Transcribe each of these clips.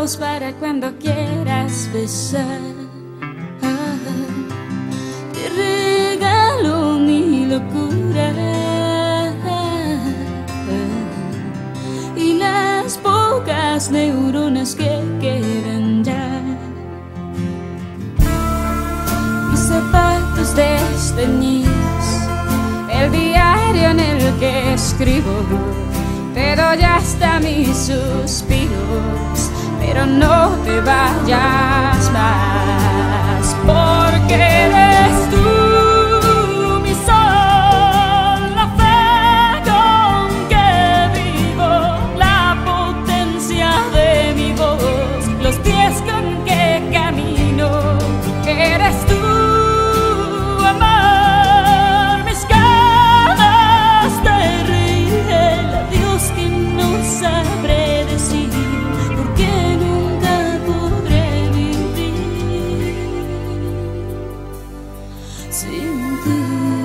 manos para cuando quieras besar. Te regalo mi locura y las pocas neuronas que quedan ya. Mis zapatos desteñidos, el diario en el que escribo, te doy hasta mis suspiros, pero no te vayas más, porque eres tú mi sol, la fe con que vivo, la potencia de mi voz, los pies con que camino. Eres tú, amor, mis ganas de reír, el adiós que no sabré decir, porque nunca podré vivir sin ti.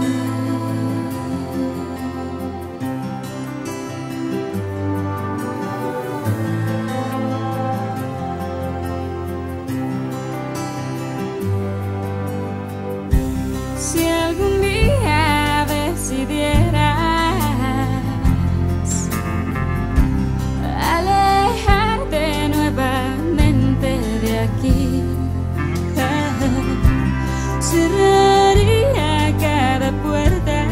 Si algún día decidieras alejarte nuevamente de aquí, cerraría cada puerta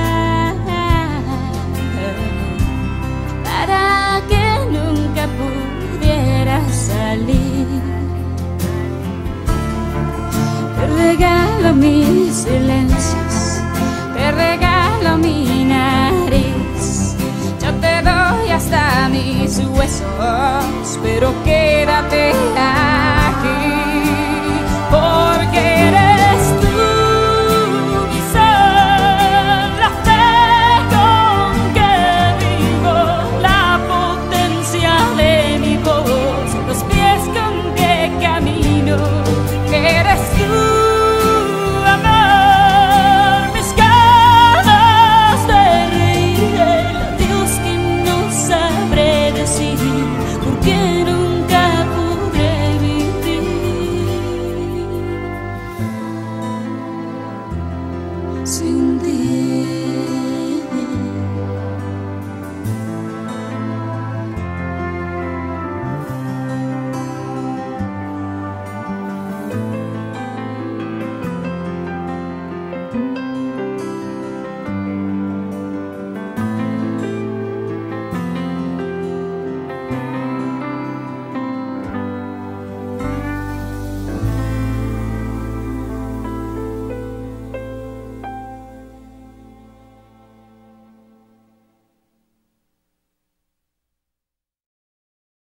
para que nunca pudieras salir. Te regalo mis silencios, te regalo mi nariz, yo te doy hasta mis huesos, pero quédate aquí, porque eres tú mi sol, la fe con que vivo, la potencia de mi voz, los pies con que camino. Eres tú, amor, mis ganas de reír, el adiós que no sabré decir, porque nunca podré vivir sin ti.